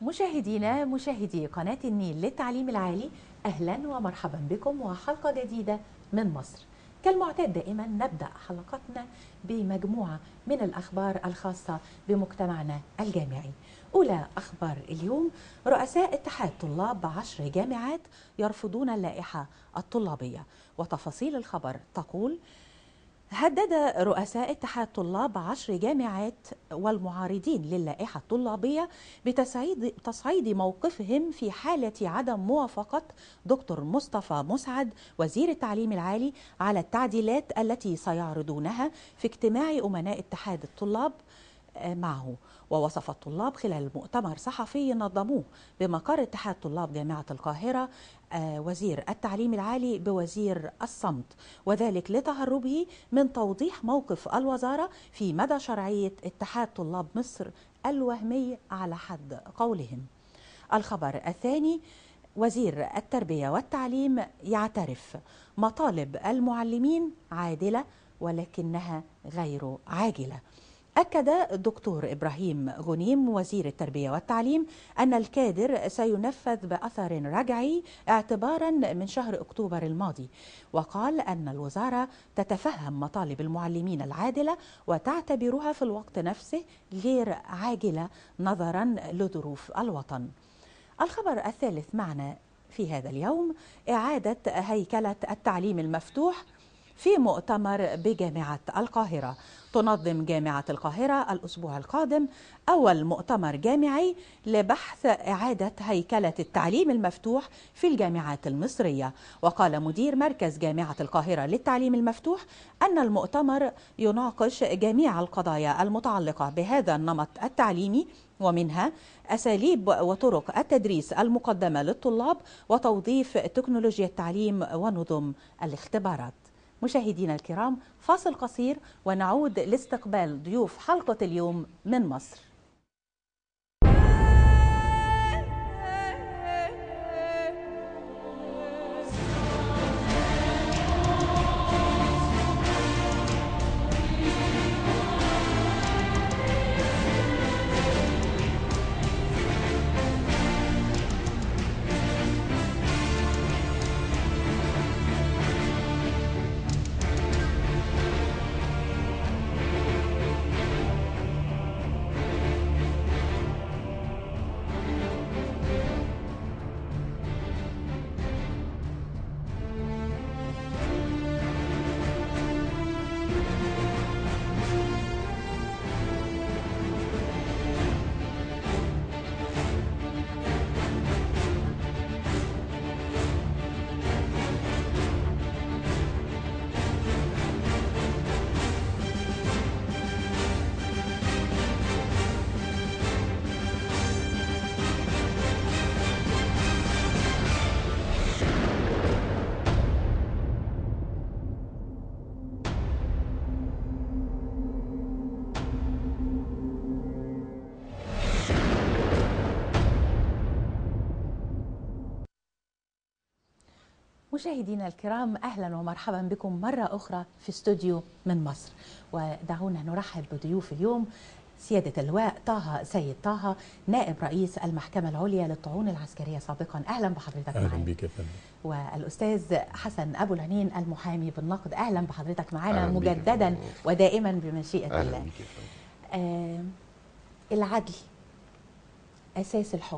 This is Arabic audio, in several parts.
مشاهدينا مشاهدي قناة النيل للتعليم العالي، أهلا ومرحبا بكم وحلقة جديدة من مصر. كالمعتاد دائما نبدأ حلقتنا بمجموعة من الأخبار الخاصة بمجتمعنا الجامعي. أولى أخبار اليوم: رؤساء اتحاد طلاب 10 جامعات يرفضون اللائحة الطلابية. وتفاصيل الخبر تقول: هدد رؤساء اتحاد طلاب 10 جامعات والمعارضين للائحة الطلابية بتصعيد موقفهم في حالة عدم موافقة دكتور مصطفى مسعد وزير التعليم العالي على التعديلات التي سيعرضونها في اجتماع أمناء اتحاد الطلاب معه. ووصف الطلاب خلال مؤتمر صحفي نظموه بمقر اتحاد طلاب جامعة القاهرة وزير التعليم العالي بوزير الصمت، وذلك لتهربه من توضيح موقف الوزارة في مدى شرعية اتحاد طلاب مصر الوهمي على حد قولهم. الخبر الثاني: وزير التربية والتعليم يعترف مطالب المعلمين عادلة ولكنها غير عاجلة. أكد الدكتور إبراهيم غنيم وزير التربية والتعليم أن الكادر سينفذ بأثر رجعي اعتبارا من شهر أكتوبر الماضي، وقال أن الوزارة تتفهم مطالب المعلمين العادلة وتعتبرها في الوقت نفسه غير عاجلة نظرا لظروف الوطن. الخبر الثالث معنا في هذا اليوم: إعادة هيكلة التعليم المفتوح في مؤتمر بجامعة القاهرة. تنظم جامعة القاهرة الأسبوع القادم أول مؤتمر جامعي لبحث إعادة هيكلة التعليم المفتوح في الجامعات المصرية. وقال مدير مركز جامعة القاهرة للتعليم المفتوح أن المؤتمر يناقش جميع القضايا المتعلقة بهذا النمط التعليمي، ومنها أساليب وطرق التدريس المقدمة للطلاب وتوظيف تكنولوجيا التعليم ونظم الاختبارات. مشاهدينا الكرام، فاصل قصير ونعود لاستقبال ضيوف حلقة اليوم من مصر. مشاهدينا الكرام، أهلا ومرحبا بكم مرة أخرى في استوديو من مصر. ودعونا نرحب بضيوف اليوم: سيادة اللواء طه سيد طه، نائب رئيس المحكمة العليا للطعون العسكرية سابقا. أهلا بحضرتك معنا. أهلا بك يا فندم. والأستاذ حسن أبو العنين، المحامي بالنقد. أهلا بحضرتك معنا مجددا ودائما بمشيئة الله. العدل أساس الحكم،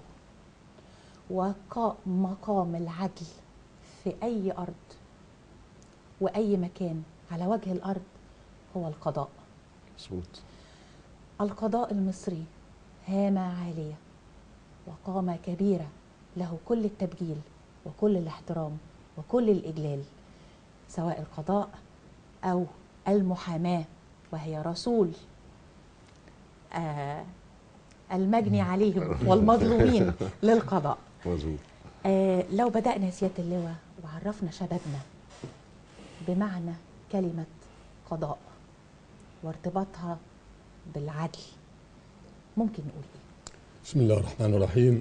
ومقام العدل في أي أرض وأي مكان على وجه الأرض هو القضاء. مظبوط. القضاء المصري هامة عالية وقامة كبيرة، له كل التبجيل وكل الاحترام وكل الإجلال، سواء القضاء أو المحاماة، وهي رسول المجني عليهم والمظلومين للقضاء. مظبوط. لو بدأنا سيادة اللواء وعرفنا شبابنا بمعنى كلمة قضاء وارتباطها بالعدل، ممكن نقول ايه؟ بسم الله الرحمن الرحيم.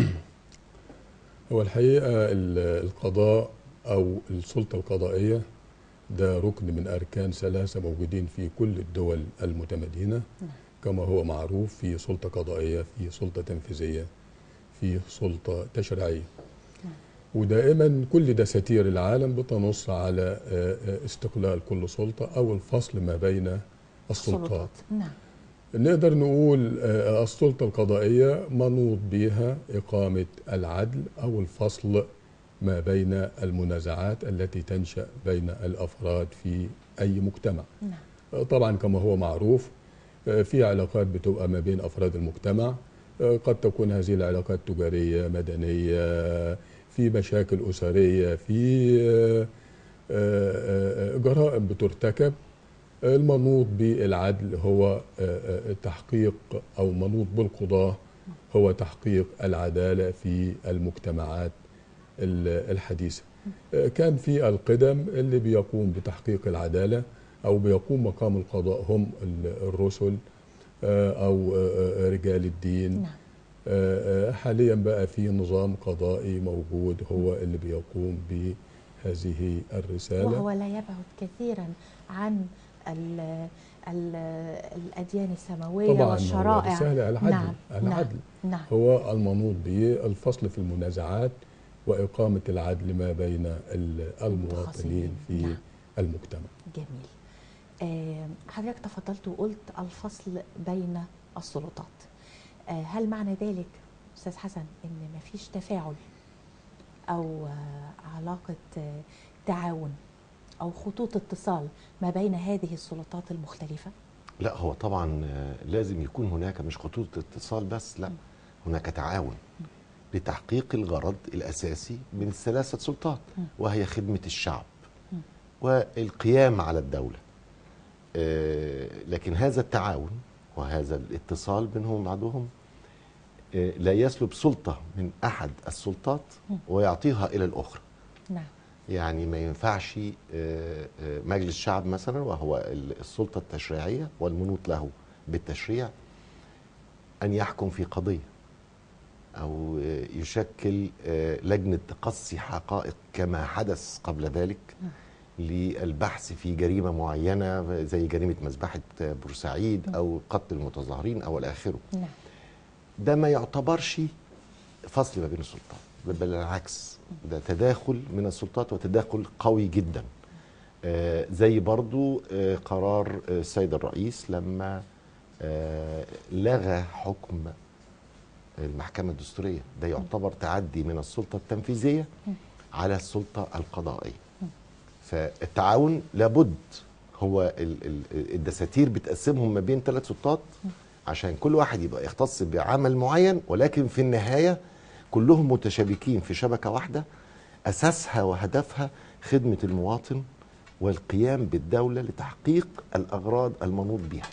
هو الحقيقة القضاء أو السلطة القضائية ده ركن من أركان ثلاثة موجودين في كل الدول المتمدنة، كما هو معروف: في سلطة قضائية، في سلطة تنفيذية، فيه سلطة تشريعية. ودائما كل دساتير العالم بتنص على استقلال كل سلطة أو الفصل ما بين السلطات. نعم. نقدر نقول السلطة القضائية منوط بها إقامة العدل أو الفصل ما بين المنازعات التي تنشأ بين الأفراد في أي مجتمع. نعم. طبعا كما هو معروف في علاقات بتبقى ما بين أفراد المجتمع، قد تكون هذه العلاقات تجارية، مدنية، في مشاكل أسرية، في جرائم بترتكب. المنوط بالعدل هو تحقيق، أو منوط بالقضاة هو تحقيق العدالة في المجتمعات الحديثة. كان في القدم اللي بيقوم بتحقيق العدالة أو بيقوم مقام القضاء هم الرسل أو رجال الدين. نعم. حاليا بقى في نظام قضائي موجود هو اللي بيقوم بهذه الرسالة، وهو لا يبعد كثيرا عن الأديان السماوية طبعا والشرائع. رسالة العدل. نعم. العدل نعم. هو المنوط به الفصل في المنازعات وإقامة العدل ما بين المواطنين في نعم. المجتمع. جميل. حضرتك تفضلت وقلت الفصل بين السلطات. هل معنى ذلك أستاذ حسن إن مفيش تفاعل أو علاقة تعاون أو خطوط اتصال ما بين هذه السلطات المختلفة؟ لا، هو طبعا لازم يكون هناك مش خطوط اتصال بس، لا، هناك تعاون لتحقيق الغرض الأساسي من الثلاثة سلطات، وهي خدمة الشعب والقيام على الدولة. لكن هذا التعاون وهذا الاتصال بينهم بعضهم لا يسلب سلطة من أحد السلطات ويعطيها إلى الأخرى. نعم. يعني ما ينفعش مجلس الشعب مثلا وهو السلطة التشريعية والمنوط له بالتشريع أن يحكم في قضية أو يشكل لجنة تقصي حقائق كما حدث قبل ذلك للبحث في جريمة معينة زي جريمة مذبحة بورسعيد أو قتل المتظاهرين أو الآخره. نعم. ده ما يعتبرش فصل ما بين السلطات، بل بالعكس ده تداخل من السلطات وتداخل قوي جدا. زي برضو قرار السيد الرئيس لما لغى حكم المحكمة الدستورية، ده يعتبر تعدي من السلطة التنفيذية على السلطة القضائية. فالتعاون لابد، هو الدساتير بتقسمهم ما بين 3 سلطات عشان كل واحد يبقى يختص بعمل معين، ولكن في النهاية كلهم متشابكين في شبكة واحدة أساسها وهدفها خدمة المواطن والقيام بالدولة لتحقيق الأغراض المنوط بها.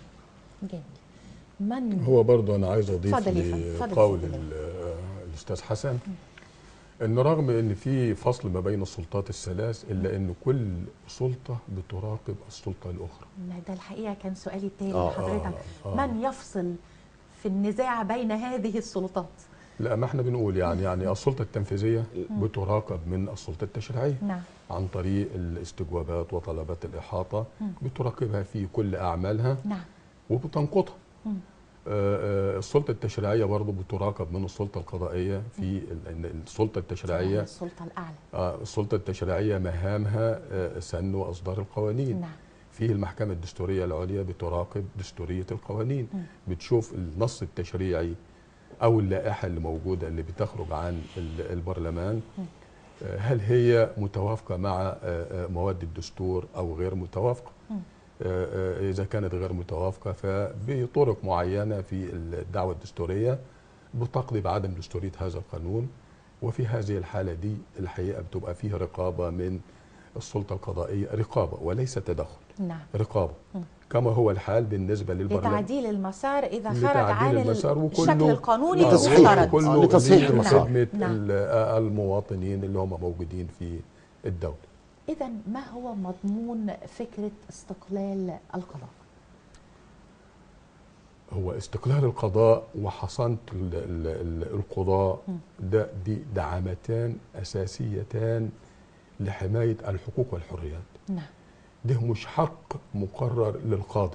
جميل. هو برضه أنا عايز أضيف لقول الأستاذ حسن إن رغم إن في فصل ما بين السلطات الثلاث إلا إن كل سلطة بتراقب السلطة الأخرى. ده الحقيقة كان سؤالي التالي لحضرتك. من يفصل في النزاع بين هذه السلطات؟ لا، ما احنا بنقول يعني السلطة التنفيذية بتراقب من السلطة التشريعية. نعم. عن طريق الاستجوابات وطلبات الإحاطة بتراقبها في كل أعمالها. نعم. وبتنقضها. السلطة التشريعية برضو بتراقب من السلطة القضائية في السلطة التشريعية، السلطة الأعلى. السلطة التشريعية مهامها سن وإصدار القوانين. نعم. في المحكمة الدستورية العليا بتراقب دستورية القوانين. بتشوف النص التشريعي أو اللائحة اللي موجودة اللي بتخرج عن البرلمان هل هي متوافقة مع مواد الدستور أو غير متوافقة. إذا كانت غير متوافقة فبطرق معينة في الدعوة الدستورية بتقضي بعدم دستورية هذا القانون. وفي هذه الحالة دي الحقيقة بتبقى فيه رقابة من السلطة القضائية، رقابة وليس تدخل. نعم. رقابة كما هو الحال بالنسبة للبرلمان لتعديل المسار إذا خرج عن الشكل القانوني المفترض لتصحيح المسار. خدمة المواطنين اللي هم موجودين في الدولة. إذا ما هو مضمون فكرة استقلال القضاء؟ هو استقلال القضاء وحصانة القضاء دي دعامتان أساسيتان لحماية الحقوق والحريات. نعم. ده مش حق مقرر للقاضي،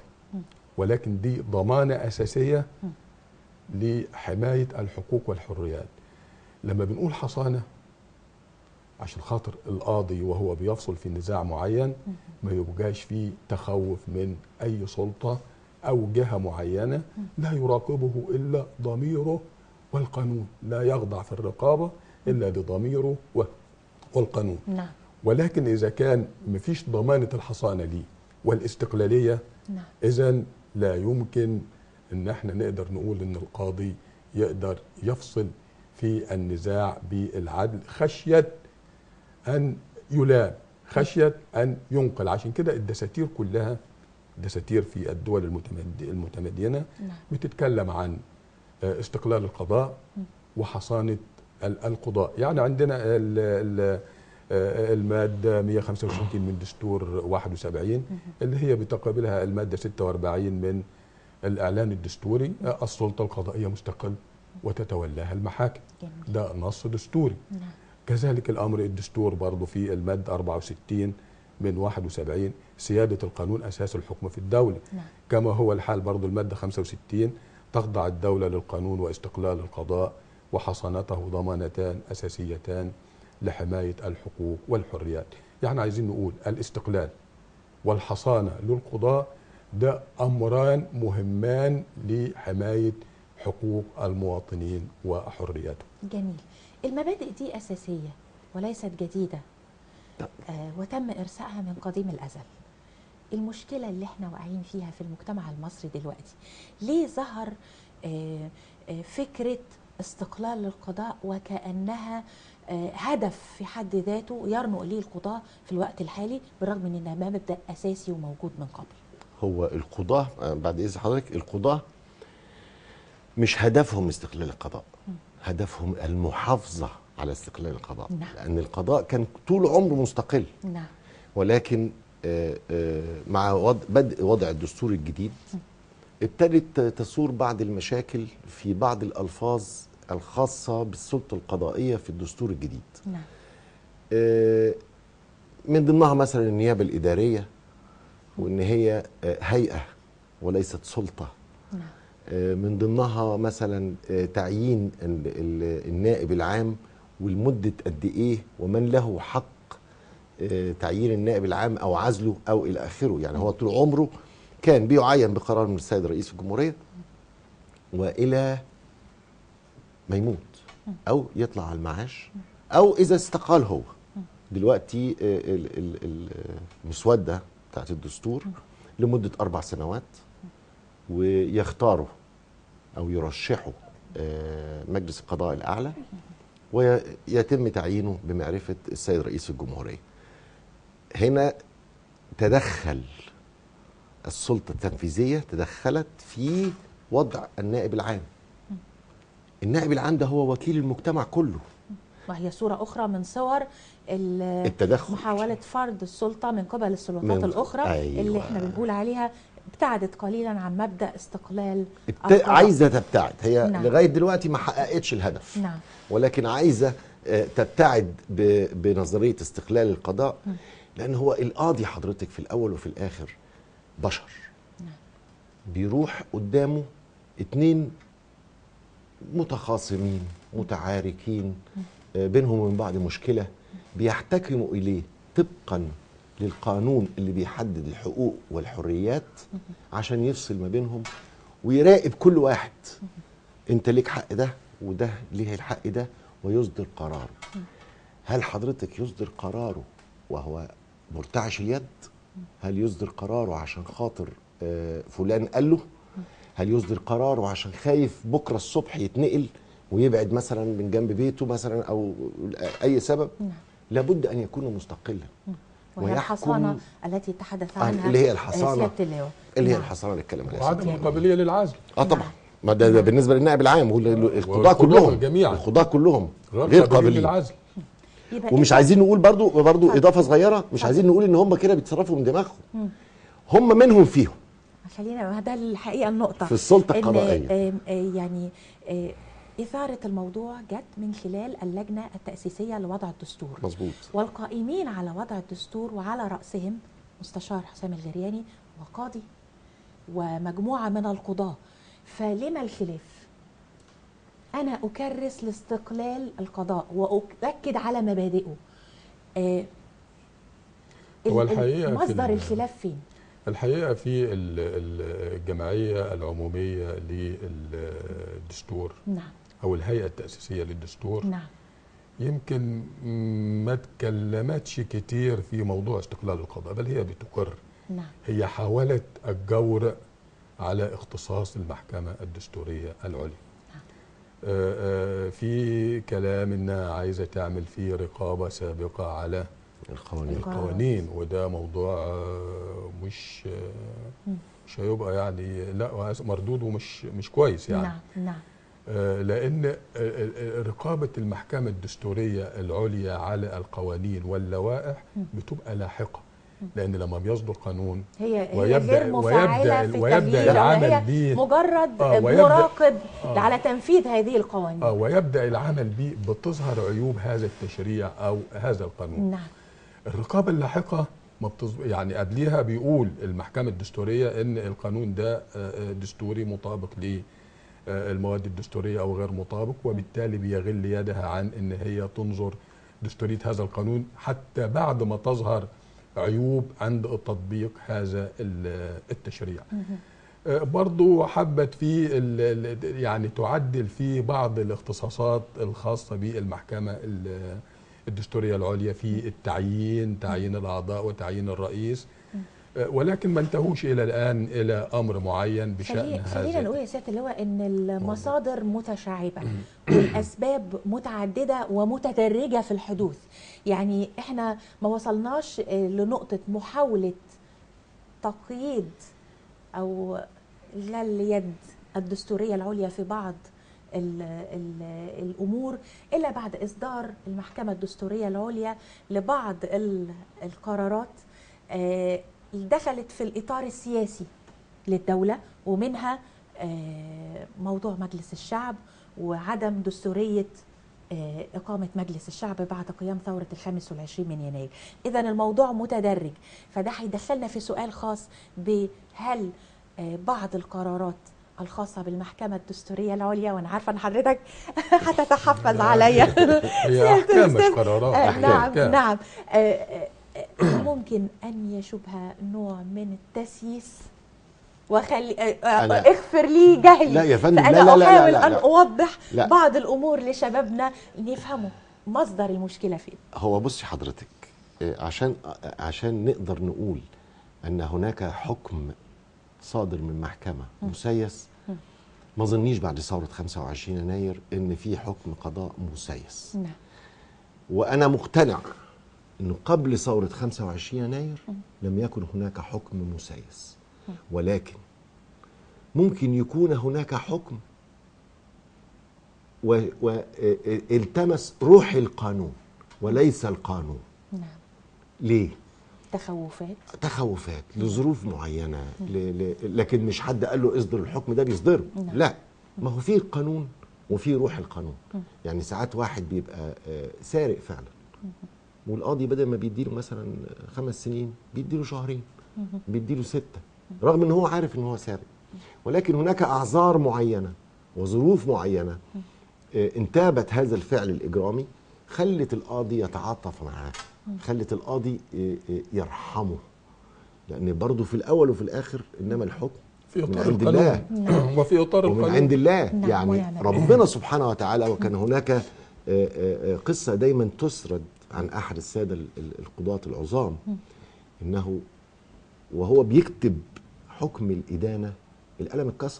ولكن دي ضمانة أساسية لحماية الحقوق والحريات. لما بنقول حصانة عشان خاطر القاضي وهو بيفصل في نزاع معين ما يبقاش فيه تخوف من أي سلطة أو جهة معينة، لا يراقبه إلا ضميره والقانون، لا يخضع في الرقابة إلا لضميره والقانون. نعم. ولكن إذا كان مفيش ضمانة الحصانة ليه والاستقلالية، نعم. إذن لا يمكن إن احنا نقدر نقول إن القاضي يقدر يفصل في النزاع بالعدل خشية أن يلام، خشية أن ينقل. عشان كده الدساتير كلها، دساتير في الدول المتمدنة بتتكلم عن استقلال القضاء وحصانة القضاء. يعني عندنا المادة 165 من دستور 71 اللي هي بتقابلها المادة 46 من الإعلان الدستوري، السلطة القضائية مستقل وتتولاها المحاكم. ده نص دستوري. كذلك الأمر الدستور برضو في المادة 64 من 71 سيادة القانون أساس الحكم في الدولة. كما هو الحال برضو المادة 65 تخضع الدولة للقانون واستقلال القضاء وحصانته ضمانتان أساسيتان لحماية الحقوق والحريات. يعني عايزين نقول الاستقلال والحصانة للقضاء ده أمران مهمان لحماية حقوق المواطنين وحرياتهم. جميل. المبادئ دي أساسية وليست جديدة، وتم إرسائها من قديم الأزل. المشكلة اللي احنا واقعين فيها في المجتمع المصري دلوقتي، ليه ظهر فكرة استقلال القضاء وكأنها هدف في حد ذاته يرنق ليه القضاء في الوقت الحالي، بالرغم من انها مبدأ أساسي وموجود من قبل؟ هو القضاة بعد إذن حضرتك، القضاة مش هدفهم استقلال القضاء، هدفهم المحافظة على استقلال القضاء. نعم. لأن القضاء كان طول عمره مستقل. نعم. ولكن مع بدء وضع الدستور الجديد ابتدت تثور بعض المشاكل في بعض الألفاظ الخاصة بالسلطة القضائية في الدستور الجديد. نعم. من ضمنها مثلا النيابة الإدارية، وإن هي هيئة وليست سلطة. نعم. من ضمنها مثلا تعيين النائب العام والمدة قد إيه، ومن له حق تعيين النائب العام أو عزله أو إلى آخره. يعني هو طول عمره كان بيعين بقرار من السيد رئيس الجمهورية وإلى ما يموت أو يطلع على المعاش أو إذا استقال هو. دلوقتي المسودة بتاعت الدستور لمدة 4 سنوات، ويختاروا أو يرشحوا مجلس القضاء الأعلى ويتم تعيينه بمعرفة السيد رئيس الجمهورية. هنا تدخل السلطة التنفيذية، تدخلت في وضع النائب العام. النائب العام ده هو وكيل المجتمع كله، وهي صورة أخرى من صور التدخل، محاولة فرض السلطة من قبل السلطات الأخرى. أيوة. اللي احنا بنقول عليها ابتعدت قليلا عن مبدأ استقلال عايزة تبتعد هي. نعم. لغاية دلوقتي ما حققتش الهدف. نعم. ولكن عايزة تبتعد بنظرية استقلال القضاء، لأن هو القاضي حضرتك في الأول وفي الآخر بشر. نعم. بيروح قدامه 2 متخاصمين متعاركين بينهم وبين بعض مشكلة، بيحتكموا إليه طبقا للقانون اللي بيحدد الحقوق والحريات عشان يفصل ما بينهم ويراقب كل واحد. انت ليك حق ده وده ليه الحق ده، ويصدر قراره. هل حضرتك يصدر قراره وهو مرتعش اليد؟ هل يصدر قراره عشان خاطر فلان قال له؟ هل يصدر قراره عشان خايف بكرة الصبح يتنقل ويبعد مثلا من جنب بيته مثلا أو أي سبب؟ لابد أن يكون مستقلا. وهي الحصانة التي تحدث عنها اللي هي الحصانة سيادة اللواء، اللي هي الحصانة للكلام الأساسي، وعدم القابلية للعزل. طبعا. ما ده بالنسبة للنائب العام والقضاة كلهم جميعا، القضاة كلهم غير قابلين للعزل. ومش عايزين نقول برضو إضافة صغيرة، مش عايزين نقول إن هم كده بيتصرفوا من دماغهم، هم منهم فيهم. خلينا ده الحقيقة النقطة في السلطة القضائية. يعني إثارة الموضوع جت من خلال اللجنة التأسيسية لوضع الدستور. مظبوط. والقائمين على وضع الدستور وعلى رأسهم مستشار حسام الغرياني وقاضي ومجموعة من القضاة. فلما الخلاف؟ أنا أكرس لاستقلال القضاء وأؤكد على مبادئه. هو الحقيقة مصدر الخلاف فين؟ الحقيقة في الجمعية العمومية للدستور، نعم، أو الهيئة التأسيسية للدستور، نعم، يمكن ما تكلمتش كتير في موضوع استقلال القضاء، بل هي بتقر. نعم، هي حاولت الجور على اختصاص المحكمة الدستورية العليا. في كلام انها عايزة تعمل فيه رقابة سابقة على القوانين، وده موضوع مش هيبقى يعني لا مردود ومش كويس يعني. نعم، نعم. لأن رقابة المحكمة الدستورية العليا على القوانين واللوائح بتبقى لاحقة، لأن لما بيصدر قانون هي غير مفعلة في ويبدأ العمل به، مجرد مراقب على تنفيذ هذه القوانين. ويبدأ العمل به، بتظهر عيوب هذا التشريع أو هذا القانون. نعم. الرقابة اللاحقة ما يعني قبليها بيقول المحكمة الدستورية إن القانون ده دستوري مطابق للمواد الدستورية أو غير مطابق، وبالتالي بيغل يدها عن إن هي تنظر دستورية هذا القانون حتى بعد ما تظهر عيوب عند تطبيق هذا التشريع. برضو حبت في يعني تعدل في بعض الاختصاصات الخاصة بالمحكمة الدستورية العليا في تعيين الأعضاء وتعيين الرئيس، ولكن ما انتهوش إلى الآن إلى أمر معين بشأن هذا. خلينا نقول يا سيادة اللواء إن المصادر متشعبة والأسباب متعددة ومتدرجة في الحدوث. يعني إحنا ما وصلناش لنقطة محاولة تقييد أو اليد الدستورية العليا في بعض الأمور إلا بعد إصدار المحكمة الدستورية العليا لبعض القرارات دخلت في الإطار السياسي للدولة، ومنها موضوع مجلس الشعب وعدم دستورية إقامة مجلس الشعب بعد قيام ثورة 25 من يناير. إذن الموضوع متدرج، فده هيدخلنا في سؤال خاص بهل بعض القرارات الخاصة بالمحكمة الدستورية العليا، وأنا عارفة أن حضرتك هتتحفظ عليا هي أحكام مش قرارات. نعم، نعم. ممكن أن يشبه نوع من التسييس، اغفر لي جهلي. لا يا فندم، فأنا أحاول أن أوضح بعض الأمور لشبابنا نفهموا مصدر المشكلة فين. هو بصي حضرتك، عشان نقدر نقول أن هناك حكم صادر من محكمة مسيس، ما ظنيش بعد ثورة 25 يناير إن في حكم قضاء مسيس. نعم. وأنا مقتنع إنه قبل ثورة 25 يناير لم يكن هناك حكم مسيس، ولكن ممكن يكون هناك حكم والتمس روح القانون وليس القانون. نعم. ليه؟ تخوفات لظروف معينة، لكن مش حد قال له اصدر الحكم ده بيصدره. نعم. لا، ما هو فيه القانون وفيه روح القانون. يعني ساعات واحد بيبقى سارق فعلا، والقاضي بدل ما بيديله مثلا 5 سنين بيديله 2 شهر، بيديله 6، رغم ان هو عارف ان هو سارق. ولكن هناك اعذار معينة وظروف معينة انتابت هذا الفعل الإجرامي، خلت القاضي يتعاطف معاه، خلت القاضي يرحمه، لأن برضه في الأول وفي الآخر إنما الحكم في من عند الله وفي إطار القانون ومن عند الله. نعم. يعني ربنا سبحانه وتعالى. وكان هناك قصة دايما تسرد عن أحد السادة القضاة العظام، إنه وهو بيكتب حكم الإدانة القلم اتكسر،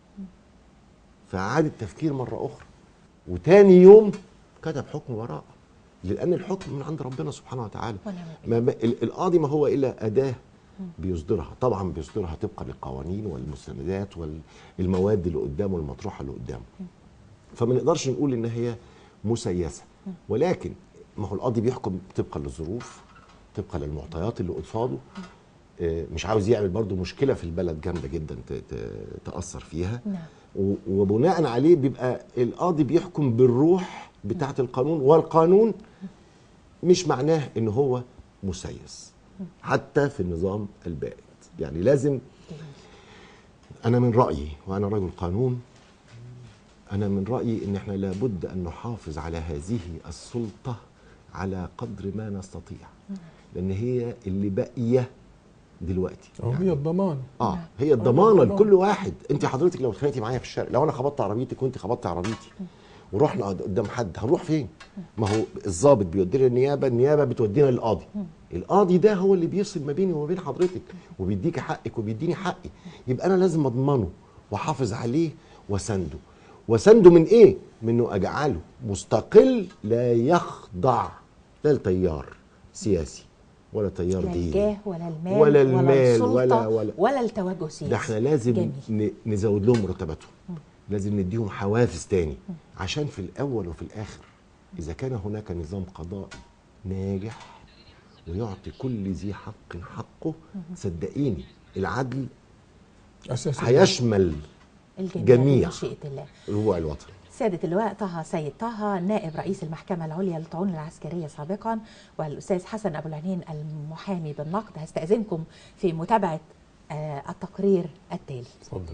فعاد التفكير مرة أخرى، وتاني يوم كتب حكم براءة، لأن الحكم من عند ربنا سبحانه وتعالى. القاضي ما هو إلا أداة بيصدرها، طبعا بيصدرها طبقا للقوانين والمستندات والمواد اللي قدامه والمطروحة اللي قدامه، فما نقدرش نقول إن هي مسيسة. ولكن ما هو القاضي بيحكم طبقا للظروف، طبقا للمعطيات اللي قصاده، مش عاوز يعمل برضو مشكلة في البلد جامدة جدا تأثر فيها. وبناء عليه بيبقى القاضي بيحكم بالروح بتاعة القانون، والقانون مش معناه ان هو مسيس حتى في النظام البائد. يعني لازم، انا من رأيي وانا رجل قانون، أنا من رأيي إن إحنا لابد أن نحافظ على هذه السلطة على قدر ما نستطيع، لأن هي اللي باقية دلوقتي. هي الضمان. هي الضمانة لكل واحد. أنت حضرتك لو اتخانقتي معايا في الشارع، لو أنا خبطت عربيتك وأنت خبطت عربيتي ورحنا قدام حد، هنروح فين؟ ما هو الضابط بيودينا النيابة، النيابة بتودينا للقاضي. القاضي ده هو اللي بيفصل ما بيني وما بين حضرتك، وبيديكي حقك وبيديني حقي. يبقى أنا لازم أضمنه وأحافظ عليه وأسنده. وأسنده من إيه؟ من إنه أجعله مستقل، لا يخضع لا لتيار سياسي ولا تيار ديني، الجاه ولا المال ولا المال ولا التوجه السياسي. ده احنا لازم نزود لهم مرتباتهم، لازم نديهم حوافز تاني، عشان في الأول وفي الآخر إذا كان هناك نظام قضائي ناجح ويعطي كل ذي حق حقه، صدقيني العدل هيشمل جميع ربوع الوطن. سيادة اللواء طه سيد طه، نائب رئيس المحكمة العليا للطعون العسكرية سابقا، والأستاذ حسن أبو العنين المحامي بالنقد، هستأذنكم في متابعة التقرير التالي. اتفضل.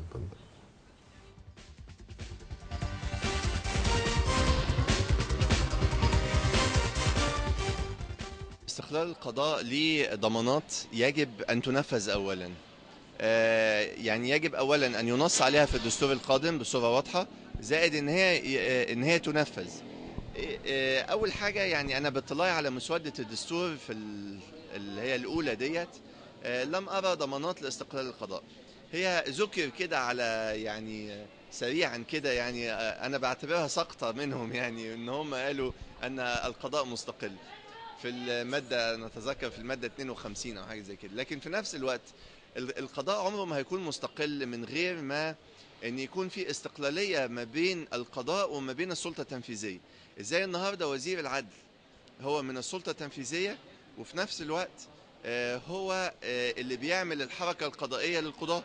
استقلال القضاء ليه ضمانات يجب أن تنفذ أولا. يعني يجب أولا أن ينص عليها في الدستور القادم بصورة واضحة، زائد إن هي تنفذ. أول حاجة يعني أنا باطلاعي على مسودة الدستور في اللي هي الأولى ديت، لم أرى ضمانات لاستقلال القضاء. هي ذكر كده على يعني سريعا كده، يعني أنا بعتبرها سقطة منهم، يعني إن هم قالوا أن القضاء مستقل في المادة، نتذكر في المادة 52 أو حاجة زي كده. لكن في نفس الوقت القضاء عمره ما هيكون مستقل من غير ما ان يكون في استقلالية ما بين القضاء وما بين السلطة التنفيذية. ازاي النهاردة وزير العدل هو من السلطة التنفيذية، وفي نفس الوقت هو اللي بيعمل الحركة القضائية للقضاء،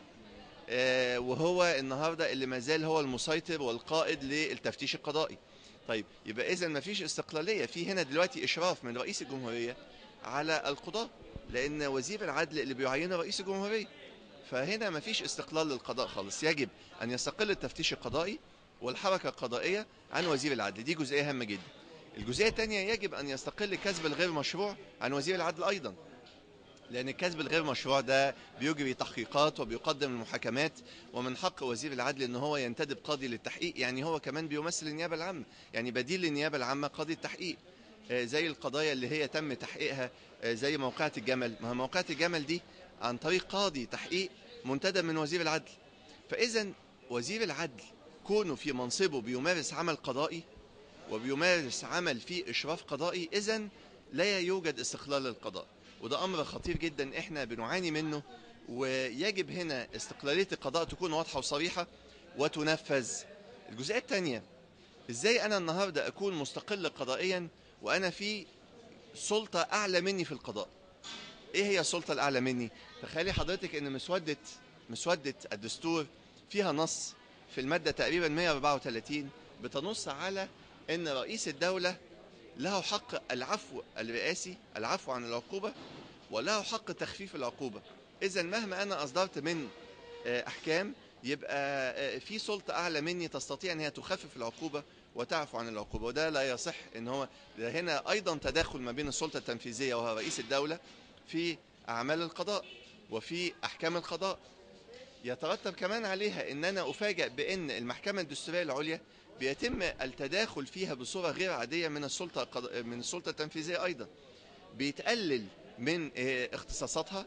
وهو النهاردة اللي مازال هو المسيطر والقائد للتفتيش القضائي. طيب يبقى إذن ما فيش استقلالية، في هنا دلوقتي إشراف من رئيس الجمهورية على القضاء، لأن وزير العدل اللي بيعينه رئيس الجمهورية. فهنا ما فيش استقلال للقضاء خالص، يجب أن يستقل التفتيش القضائي والحركة القضائية عن وزير العدل. دي جزئية هامة جدا. الجزئية الثانية، يجب أن يستقل كسب الغير مشروع عن وزير العدل أيضا، لأن الكسب الغير مشروع ده بيجري تحقيقات وبيقدم المحاكمات، ومن حق وزير العدل ان هو ينتدب قاضي للتحقيق. يعني هو كمان بيمثل النيابة العامة، يعني بديل للنيابة العامة قاضي التحقيق. زي القضايا اللي هي تم تحقيقها زي موقعة الجمل، ما هي موقعة الجمل دي عن طريق قاضي تحقيق منتدب من وزير العدل. فإذا وزير العدل كونه في منصبه بيمارس عمل قضائي وبيمارس عمل فيه إشراف قضائي، إذا لا يوجد استقلال للقضاء، وده أمر خطير جدا احنا بنعاني منه. ويجب هنا استقلالية القضاء تكون واضحة وصريحة وتنفذ. الجزئية الثانية، ازاي انا النهاردة اكون مستقل قضائيا وانا في سلطة اعلى مني في القضاء؟ ايه هي السلطة الاعلى مني؟ تخيلي حضرتك ان مسودة الدستور فيها نص في المادة تقريبا 134 بتنص على ان رئيس الدولة له حق العفو الرئاسي، العفو عن العقوبة، وله حق تخفيف العقوبة. إذن مهما أنا أصدرت من أحكام، يبقى في سلطة أعلى مني تستطيع أن هي تخفف العقوبة وتعفو عن العقوبة، وده لا يصح. إن هو هنا أيضا تداخل ما بين السلطة التنفيذية وهو رئيس الدولة في أعمال القضاء وفي أحكام القضاء. يترتب كمان عليها أن أنا أفاجأ بأن المحكمة الدستورية العليا بيتم التداخل فيها بصورة غير عادية من السلطة التنفيذية أيضا. بيتقلل من اختصاصاتها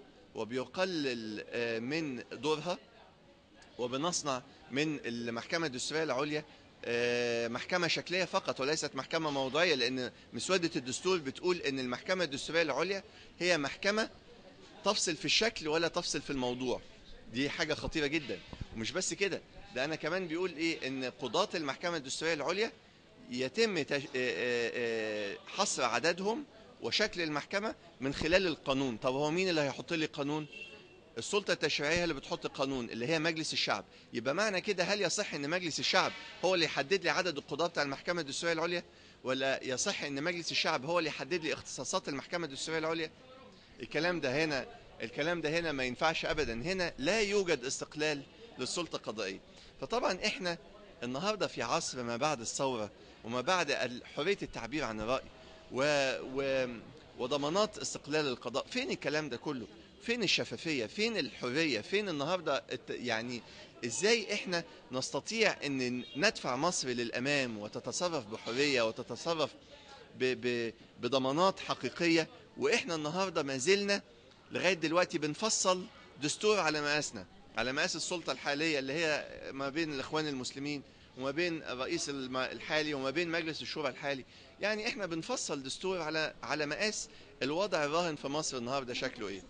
وبيقلل من دورها، وبنصنع من المحكمة الدستورية العليا محكمة شكلية فقط وليست محكمة موضوعية، لأن مسودة الدستور بتقول أن المحكمة الدستورية العليا هي محكمة تفصل في الشكل ولا تفصل في الموضوع. دي حاجة خطيرة جدا. ومش بس كده، ده أنا كمان بيقول إيه، أن قضاة المحكمة الدستورية العليا يتم حصر عددهم وشكل المحكمة من خلال القانون. طب هو مين اللي هيحط لي قانون؟ السلطة التشريعية اللي بتحط القانون اللي هي مجلس الشعب. يبقى معنى كده هل يصح ان مجلس الشعب هو اللي يحدد لي عدد القضاة بتاع المحكمة الدستورية العليا، ولا يصح ان مجلس الشعب هو اللي يحدد لي اختصاصات المحكمة الدستورية العليا؟ الكلام ده هنا ما ينفعش ابدا. هنا لا يوجد استقلال للسلطة القضائية. فطبعا احنا النهارده في عصر ما بعد الثورة وما بعد حرية التعبير عن الرأي و وضمانات استقلال القضاء، فين الكلام ده كله؟ فين الشفافية؟ فين الحرية؟ فين النهارده يعني ازاي احنا نستطيع ان ندفع مصر للامام وتتصرف بحرية وتتصرف بضمانات حقيقية، واحنا النهارده ما زلنا لغاية دلوقتي بنفصل دستور على مقاسنا، على مقاس السلطة الحالية اللي هي ما بين الإخوان المسلمين وما بين الرئيس الحالي وما بين مجلس الشورى الحالي. يعني احنا بنفصل دستور على مقاس الوضع الراهن في مصر النهارده شكله ايه.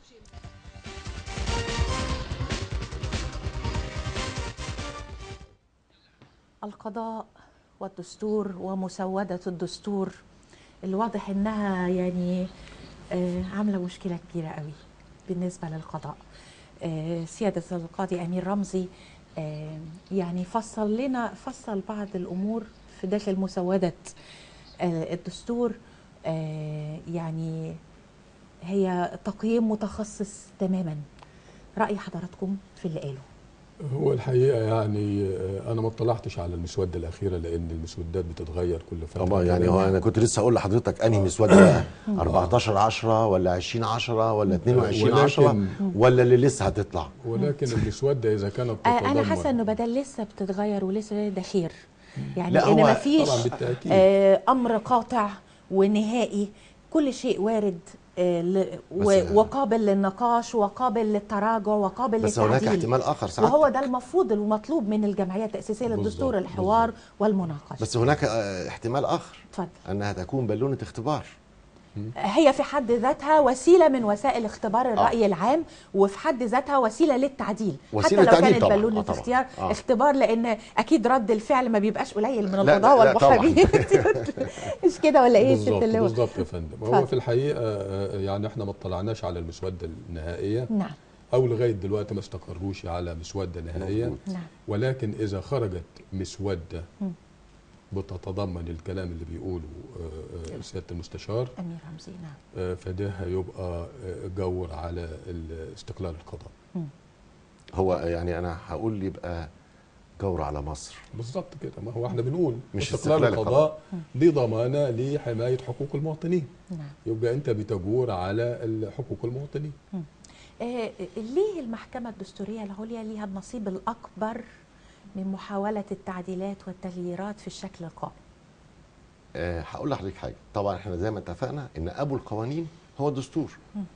القضاء والدستور ومسودة الدستور، الواضح انها يعني عامله مشكله كبيره قوي بالنسبه للقضاء. سياده القاضي امير رمزي يعني فصل بعض الامور في داخل مسوده الدستور، يعني هي تقييم متخصص تماما. راي حضراتكم في اللي قاله؟ هو الحقيقه يعني انا ما اطلعتش على المسوده الاخيره، لان المسودات بتتغير كل فتره. طبعا يعني هو انا كنت لسه اقول لحضرتك انهي مسوده بقى 14/10 ولا 20/10 ولا 22/10 ولا اللي لسه هتطلع. ولكن المسوده اذا كانت تتضمن، انا حاسه انه بدل لسه بتتغير ولسه ده خير، يعني لا ان هو ما فيش طبعا بالتأكيد امر قاطع ونهائي، كل شيء وارد وقابل للنقاش وقابل للتراجع وقابل بس للتعديل. هناك احتمال اخر ساعات، وهو ده المفروض المطلوب من الجمعيه التاسيسيه للدستور، الحوار والمناقشه. بس هناك احتمال اخر، اتفضل. انها تكون بالونه اختبار. هي في حد ذاتها وسيله من وسائل اختبار الراي العام، وفي حد ذاتها وسيله للتعديل، وسيلة حتى لو تعديل كانت بالونه طبعاً. اختبار، لان اكيد رد الفعل ما بيبقاش قليل من القضاء والمحامين. مش كده ولا ايه؟ بالظبط يا فندم. هو في الحقيقه يعني احنا ما اطلعناش على المسوده النهائيه، نعم، او لغايه دلوقتي ما استقروش على مسوده نهائيه. نعم. ولكن اذا خرجت مسوده بتتضمن الكلام اللي بيقوله سياده المستشار امير رمزي، نعم، فده هيبقى جور على استقلال القضاء. هو يعني انا هقول يبقى جور على مصر. بالظبط كده، ما هو احنا بنقول مش استقلال القضاء دي ضمانه لحمايه حقوق المواطنين. نعم. يبقى انت بتجور على حقوق المواطنين. ليه المحكمه الدستوريه العليا ليها النصيب الاكبر من محاولة التعديلات والتغييرات في الشكل القائم؟ هقول لحضرتك حاجة. طبعا احنا زي ما اتفقنا ان ابو القوانين هو الدستور،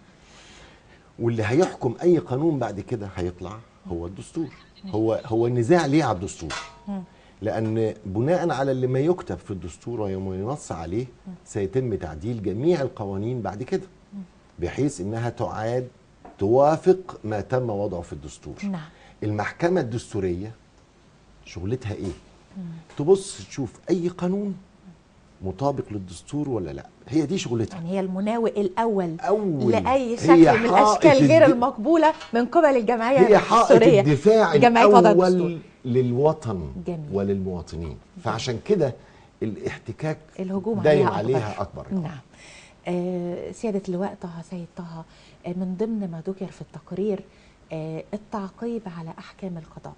واللي هيحكم اي قانون بعد كده هيطلع هو الدستور. هو النزاع ليه على الدستور، لان بناء على اللي ما يكتب في الدستور وما ينص عليه سيتم تعديل جميع القوانين بعد كده، بحيث انها تعاد توافق ما تم وضعه في الدستور. نعم. المحكمة الدستورية شغلتها ايه؟ تبص تشوف اي قانون مطابق للدستور ولا لا، هي دي شغلتها. يعني هي المناوئ الاول هي لاي شكل من الاشكال غير المقبوله من قبل الجمعيه الدستوريه، هي حائط الدفاع الاول للوطن. جميل. وللمواطنين. فعشان كده الاحتكاك الهجوم دايم عليها اكبر. نعم. سياده اللواء طه سيد طه، من ضمن ما ذكر في التقرير التعقيب على احكام القضاء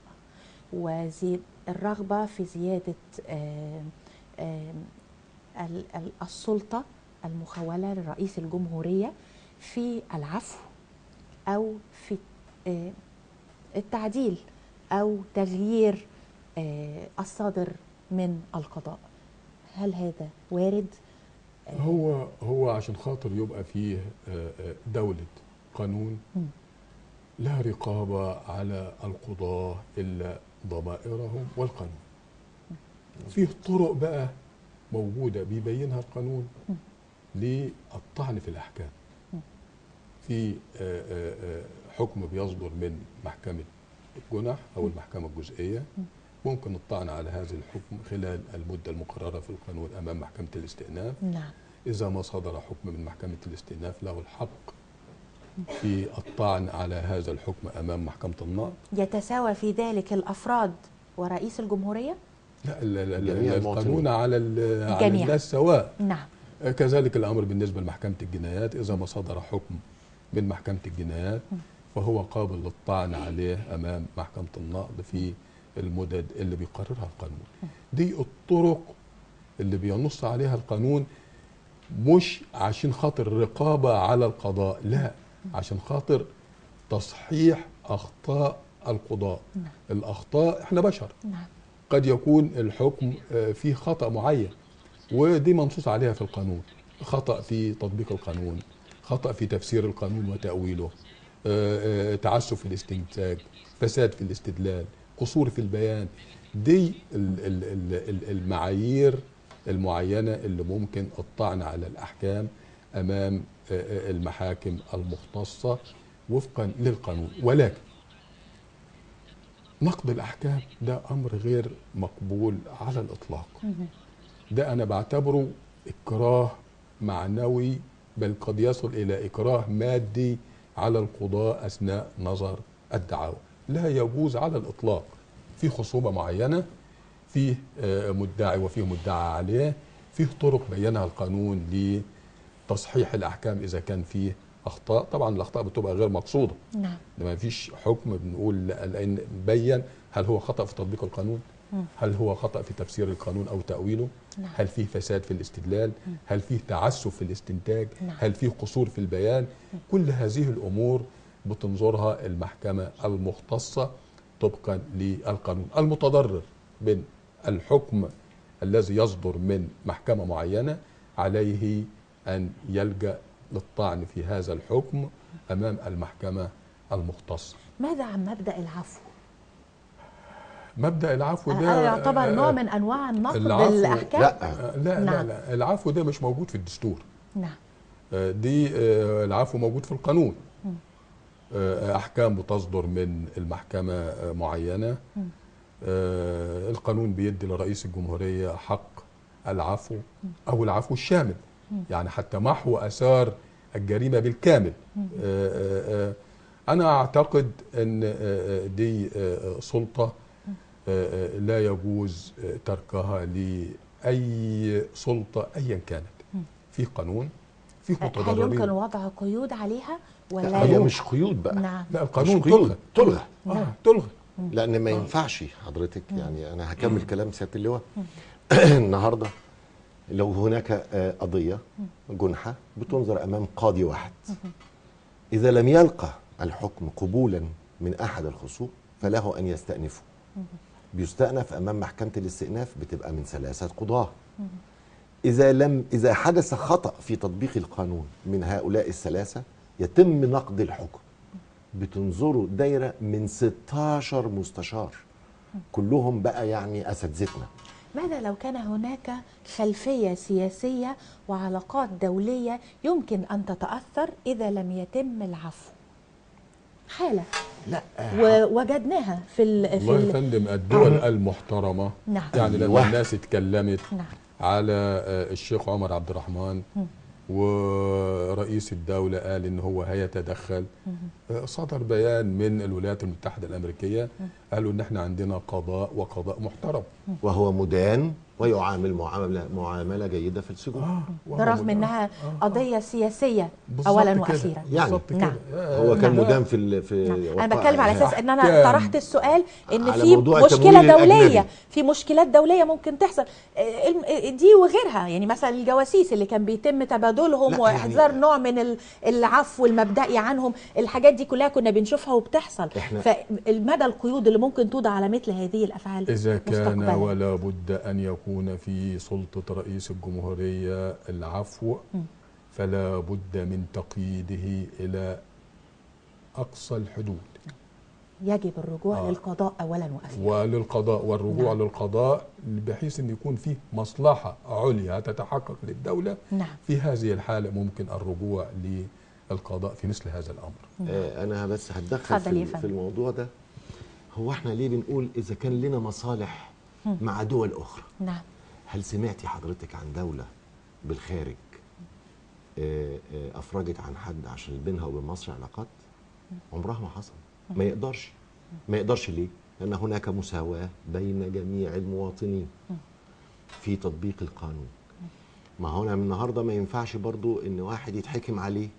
والرغبة في زيادة السلطة المخولة لرئيس الجمهورية في العفو أو في التعديل أو تغيير الصادر من القضاء. هل هذا وارد؟ هو عشان خاطر يبقى فيه دولة قانون لا رقابة على القضاة إلا ضمائرهم والقانون. فيه طرق بقى موجودة بيبينها القانون للطعن في الأحكام. في حكم بيصدر من محكمة الجنح أو المحكمة الجزئية، ممكن الطعن على هذا الحكم خلال المدة المقررة في القانون أمام محكمة الاستئناف. نعم. إذا ما صدر حكم من محكمة الاستئناف له الحق في الطعن على هذا الحكم أمام محكمة النقض. يتساوى في ذلك الأفراد ورئيس الجمهورية؟ لا، القانون على الناس سواء. نعم. كذلك الأمر بالنسبة لمحكمة الجنايات، إذا ما صدر حكم من محكمة الجنايات فهو قابل للطعن عليه أمام محكمة النقض في المدد اللي بيقررها القانون. دي الطرق اللي بينص عليها القانون، مش عشان خاطر رقابة على القضاء، لا، عشان خاطر تصحيح أخطاء القضاء. الأخطاء، احنا بشر، قد يكون الحكم فيه خطأ معين، ودي منصوص عليها في القانون. خطأ في تطبيق القانون، خطأ في تفسير القانون وتأويله، تعسف في الاستنتاج، فساد في الاستدلال، قصور في البيان. دي المعايير المعينة اللي ممكن الطعن على الأحكام أمام المحاكم المختصة وفقا للقانون. ولكن نقد الأحكام ده أمر غير مقبول على الإطلاق. ده أنا بعتبره إكراه معنوي، بل قد يصل إلى إكراه مادي على القضاء أثناء نظر الدعاوى. لا يجوز على الإطلاق. في خصومة معينة، فيه مدعي وفيه مدعى عليه، فيه طرق بينها القانون لتصحيح الأحكام إذا كان فيه أخطاء. طبعا الأخطاء بتبقى غير مقصودة. نعم. ما فيش حكم بنقول لأن بين هل هو خطأ في تطبيق القانون، هل هو خطأ في تفسير القانون أو تأويله، نعم. هل فيه فساد في الاستدلال، هل فيه تعسف في الاستنتاج، نعم. هل فيه قصور في البيان. كل هذه الأمور بتنظرها المحكمة المختصة طبقا للقانون. المتضرر من الحكم الذي يصدر من محكمة معينة عليه أن يلجأ للطعن في هذا الحكم أمام المحكمة المختصة. ماذا عن مبدأ العفو؟ مبدأ العفو ده يعتبر نوع من أنواع النقد العفو. بالأحكام؟ لا نعم. لا، العفو ده مش موجود في الدستور. نعم. دي العفو موجود في القانون. أحكام بتصدر من المحكمة معينة، القانون بيدي لرئيس الجمهورية حق العفو أو العفو الشامل، يعني حتى محو آثار الجريمة بالكامل. أنا أعتقد أن دي سلطة لا يجوز تركها لأي سلطة أيا كانت. في قانون، في متضررين. هل يمكن وضع قيود عليها ولا هي مش قيود بقى. نعم. لا، القانون تلغى. تلغى. تلغى. لأن ما ينفعش حضرتك، يعني أنا هكمل كلام سيادة اللواء. النهارده لو هناك قضية جنحة بتنظر أمام قاضي واحد، إذا لم يلقى الحكم قبولا من أحد الخصوم فله أن يستأنفه. بيستأنف أمام محكمة الاستئناف، بتبقى من 3 قضاة. إذا حدث خطأ في تطبيق القانون من هؤلاء ال3 يتم نقد الحكم. بتنظروا دايرة من 16 مستشار، كلهم بقى يعني أساتذتنا. ماذا لو كان هناك خلفية سياسية وعلاقات دولية يمكن أن تتأثر إذا لم يتم العفو؟ حالة لا ووجدناها والله يا فندم الدول المحترمة. نعم. يعني لما الناس اتكلمت نعم. على الشيخ عمر عبد الرحمن ورئيس الدولة قال إن هو هيتدخل، صدر بيان من الولايات المتحدة الأمريكية قالوا إن إحنا عندنا قضاء وقضاء محترم، وهو مدان ويعامل معاملة جيدة في السجون. برغم أنها قضية سياسية بالظبط أولا كده. وأخيرا. يعني بالظبط نعم. كده. هو كان نعم. مدان في أنا بتكلم على أساس أن أنا أحكام. طرحت السؤال إن على في موضوع مشكلة التمويل دولية، الأجنبي. في مشكلات دولية ممكن تحصل دي وغيرها. يعني مثلا الجواسيس اللي كان بيتم تبادلهم لا، وإحضار يعني نوع من العفو المبدئي عنهم، الحاجات دي كلها كنا بنشوفها وبتحصل. فالمدى القيود اللي ممكن توضع على مثل هذه الأفعال إذا كان مستقبلا. ولا بد أن يكون في سلطة رئيس الجمهورية العفو، فلا بد من تقييده إلى أقصى الحدود. يجب الرجوع للقضاء أولا وأخيرا. وللقضاء والرجوع للقضاء بحيث أن يكون فيه مصلحة عليا تتحقق للدولة. نعم. في هذه الحالة ممكن الرجوع للقضاء في مثل هذا الأمر. أنا بس هتدخل في الموضوع ده. هو احنا ليه بنقول إذا كان لنا مصالح مع دول أخرى؟ نعم. هل سمعتي حضرتك عن دولة بالخارج أفرجت عن حد عشان بينها وبين مصر علاقات؟ عمرها ما حصل. ما يقدرش ليه؟ لأن هناك مساواة بين جميع المواطنين في تطبيق القانون. ما هو النهارده ما ينفعش برضو إن واحد يتحكم عليه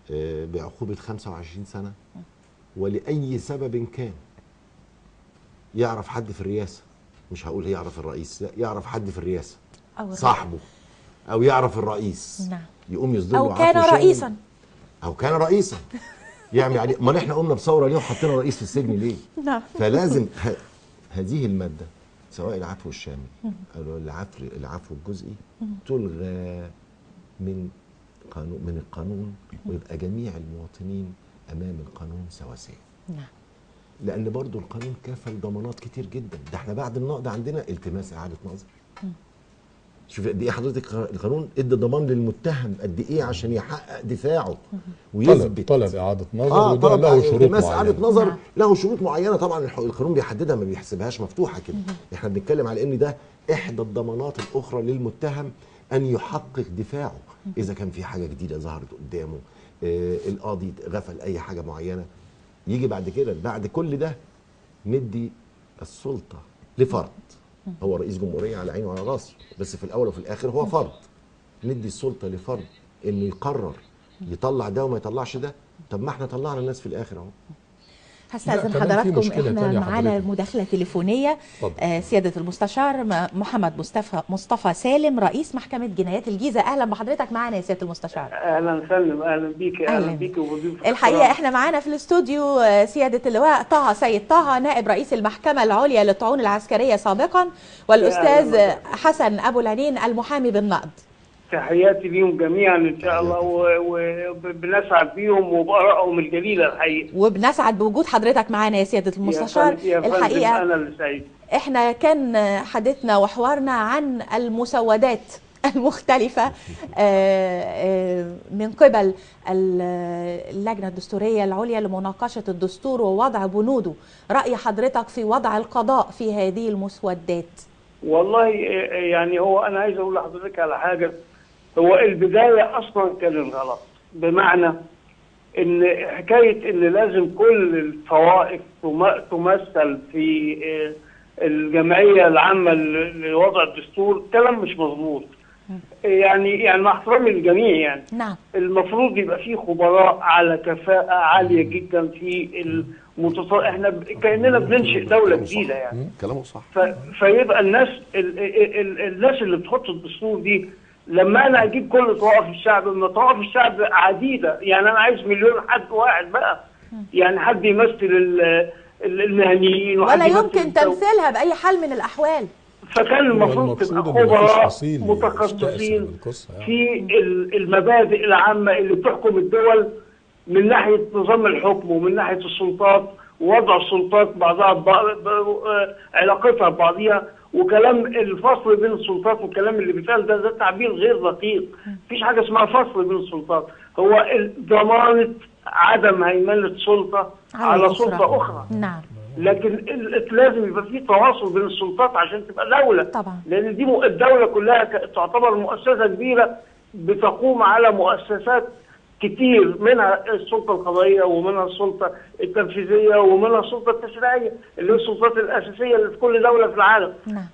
بعقوبة 25 سنة ولأي سبب كان، يعرف حد في الرئاسه، مش هقول يعرف الرئيس، لا يعرف حد في الرئاسه أو صاحبه، او يعرف الرئيس، نعم، يقوم يصدر له أو عفو كان شامل. رئيسا، او كان رئيسا يعمل عليه. ما احنا قمنا بثوره ليه وحطينا رئيس في السجن ليه؟ نعم. فلازم هذه الماده سواء العفو الشامل او العفو الجزئي تلغى من القانون، ويبقى جميع المواطنين امام القانون سواسيه. نعم. لان برضو القانون كفل ضمانات كتير جدا. ده احنا بعد النقض عندنا التماس اعاده نظر. شوف قد ايه حضرتك القانون ادى ضمان للمتهم قد ايه عشان يحقق دفاعه ويثبت. طلب اعاده نظر، وده طلب له شروط التماس معينه. اعاده نظر له شروط معينه طبعا القانون بيحددها، ما بيحسبهاش مفتوحه كده. احنا بنتكلم على ان ده احدى الضمانات الاخرى للمتهم ان يحقق دفاعه اذا كان في حاجه جديده ظهرت قدامه، القاضي غفل اي حاجه معينه. يجي بعد كده بعد كل ده ندي السلطه لفرد، هو رئيس جمهوريه على عيني وعلى راسي، بس في الاول وفي الاخر هو فرد. ندي السلطه لفرد انه يقرر يطلع ده وما يطلعش ده. طب ما احنا طلعنا الناس في الاخر اهو. هستأذن كمان في حضراتكم، مشكلة احنا تانية معانا حضرتك. مداخلة تليفونية. سيادة المستشار محمد مصطفى سالم، رئيس محكمة جنايات الجيزة. اهلا بحضرتك معانا يا سيادة المستشار. اهلا وسهلا. اهلا بيك. اهلا بيك وبضيوفك. الحقيقة احنا معانا في الاستوديو سيادة اللواء طه سيد طه، نائب رئيس المحكمة العليا للطعون العسكرية سابقا، والاستاذ حسن ابو العنين المحامي بالنقض. تحياتي ليهم جميعا ان شاء الله، وبنسعد بيهم وبآرائهم الجليله الحقيقه، وبنسعد بوجود حضرتك معانا يا سياده المستشار. الحقيقه انا اللي سعيد. احنا كان حديثنا وحوارنا عن المسودات المختلفة من قبل اللجنة الدستورية العليا لمناقشة الدستور ووضع بنوده. رأي حضرتك في وضع القضاء في هذه المسودات؟ والله يعني هو أنا عايز أقول لحضرتك على حاجة. هو البداية أصلا كانت غلط، بمعنى إن حكاية إن لازم كل الطوائف تمثل في الجمعية العامة لوضع الدستور، كلام مش مظبوط. يعني مع احترامي للجميع، يعني نعم، المفروض يبقى فيه خبراء على كفاءة عالية جدا في احنا كأننا بننشئ دولة جديدة يعني. كلامه صح. فيبقى الناس اللي بتحط الدستور دي، لما انا اجيب كل طوائف الشعب، ما طوائف الشعب عديدة، يعني انا عايز مليون حد واحد بقى، يعني حد يمثل المهنيين ولا يمكن تمثيلها بأي حال من الأحوال. فكان المفروض تبقى خبراء متخصصين في المبادئ العامة اللي بتحكم الدول من ناحية نظام الحكم ومن ناحية السلطات ووضع السلطات بعضها علاقتها ببعضها، وكلام الفصل بين السلطات والكلام اللي بيتقال ده تعبير غير دقيق. مفيش حاجة اسمها فصل بين السلطات، هو ضمانة عدم هيمنة سلطة على سلطة أخرى. نعم. لكن لازم يبقى في تواصل بين السلطات عشان تبقى دولة طبعا. لأن دي الدولة كلها تعتبر مؤسسة كبيرة بتقوم على مؤسسات كتير، منها السلطة القضائية ومنها السلطة التنفيذية ومنها السلطة التشريعية اللي هي السلطات الأساسية اللي في كل دولة في العالم. نعم.